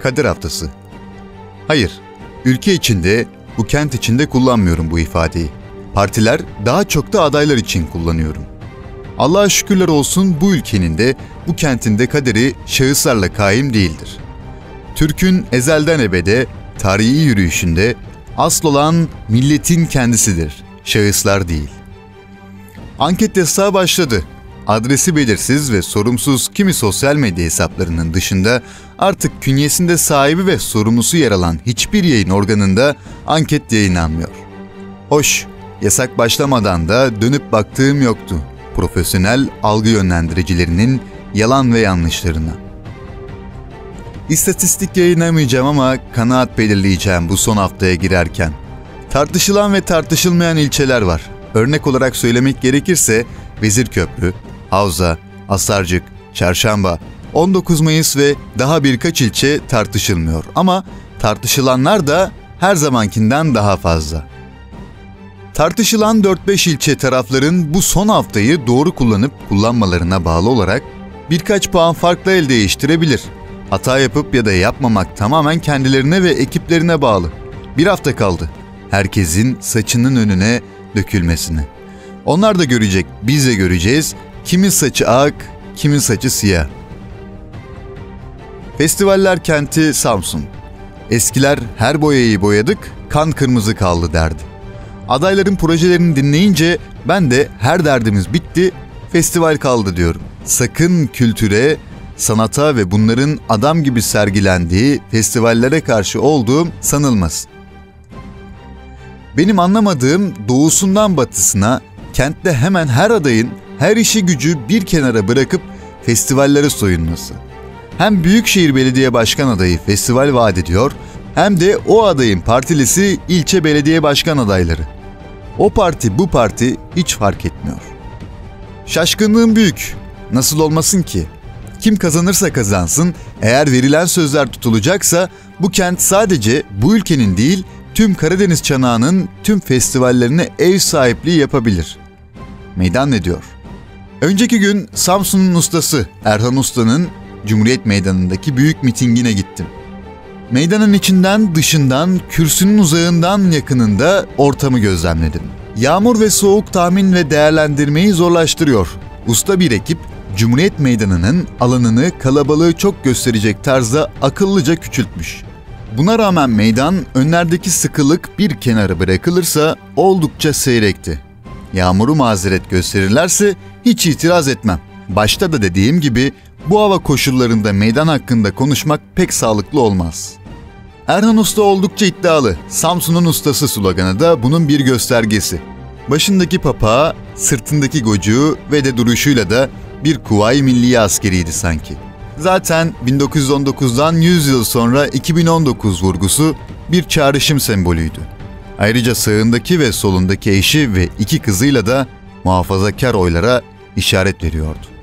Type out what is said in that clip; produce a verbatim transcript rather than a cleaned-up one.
Kadir Haftası. Hayır, ülke içinde, bu kent içinde kullanmıyorum bu ifadeyi. Partiler, daha çok da adaylar için kullanıyorum. Allah'a şükürler olsun bu ülkenin de, bu kentin de kaderi şahıslarla kaim değildir. Türk'ün ezelden ebede, tarihi yürüyüşünde, asıl olan milletin kendisidir, şahıslar değil. Anket yasağı başladı. Adresi belirsiz ve sorumsuz kimi sosyal medya hesaplarının dışında artık künyesinde sahibi ve sorumlusu yer alan hiçbir yayın organında anket yayınlanmıyor. Hoş, yasak başlamadan da dönüp baktığım yoktu profesyonel algı yönlendiricilerinin yalan ve yanlışlarına. İstatistik yayınlamayacağım ama kanaat belirleyeceğim bu son haftaya girerken. Tartışılan ve tartışılmayan ilçeler var. Örnek olarak söylemek gerekirse Vezirköprü, Havza, Asarcık, Çarşamba, on dokuz Mayıs ve daha birkaç ilçe tartışılmıyor. Ama tartışılanlar da her zamankinden daha fazla. Tartışılan dört beş ilçe tarafların bu son haftayı doğru kullanıp kullanmalarına bağlı olarak birkaç puan farkla el değiştirebilir. Hata yapıp ya da yapmamak tamamen kendilerine ve ekiplerine bağlı. Bir hafta kaldı. Herkesin saçının önüne dökülmesini. Onlar da görecek, biz de göreceğiz. Kimin saçı ak, kimin saçı siyah. Festivaller kenti Samsun. Eskiler her boyayı boyadık, kan kırmızı kaldı derdi. Adayların projelerini dinleyince ben de her derdimiz bitti, festival kaldı diyorum. Sakın kültüre, sanata ve bunların adam gibi sergilendiği festivallere karşı olduğum sanılmasın. Benim anlamadığım doğusundan batısına, kentte hemen her adayın her işi gücü bir kenara bırakıp festivallere soyunması. Hem Büyükşehir Belediye Başkan adayı festival vaat ediyor, hem de o adayın partilisi ilçe belediye başkan adayları. O parti bu parti hiç fark etmiyor. Şaşkınlığım büyük. Nasıl olmasın ki? Kim kazanırsa kazansın, eğer verilen sözler tutulacaksa bu kent sadece bu ülkenin değil, tüm Karadeniz çanağının tüm festivallerine ev sahipliği yapabilir. Meydan ne diyor? Önceki gün Samsun'un ustası Erhan Usta'nın Cumhuriyet Meydanı'ndaki büyük mitingine gittim. Meydanın içinden, dışından, kürsünün uzağından, yakınında ortamı gözlemledim. Yağmur ve soğuk tahmin ve değerlendirmeyi zorlaştırıyor. Usta bir ekip, Cumhuriyet Meydanı'nın alanını kalabalığı çok gösterecek tarzda akıllıca küçültmüş. Buna rağmen meydan önlerdeki sıkılık bir kenara bırakılırsa oldukça seyrekti. Yağmuru mazeret gösterirlerse hiç itiraz etmem. Başta da dediğim gibi bu hava koşullarında meydan hakkında konuşmak pek sağlıklı olmaz. Erhan Usta oldukça iddialı. Samsun'un ustası sloganı da bunun bir göstergesi. Başındaki papağı, sırtındaki gocuğu ve de duruşuyla da bir Kuvayi Milliye askeriydi sanki. Zaten bin dokuz yüz on dokuzdan yüz yıl sonra iki bin on dokuz vurgusu bir çağrışım sembolüydü. Ayrıca sağındaki ve solundaki eşi ve iki kızıyla da muhafazakar oylara işaret veriyordu.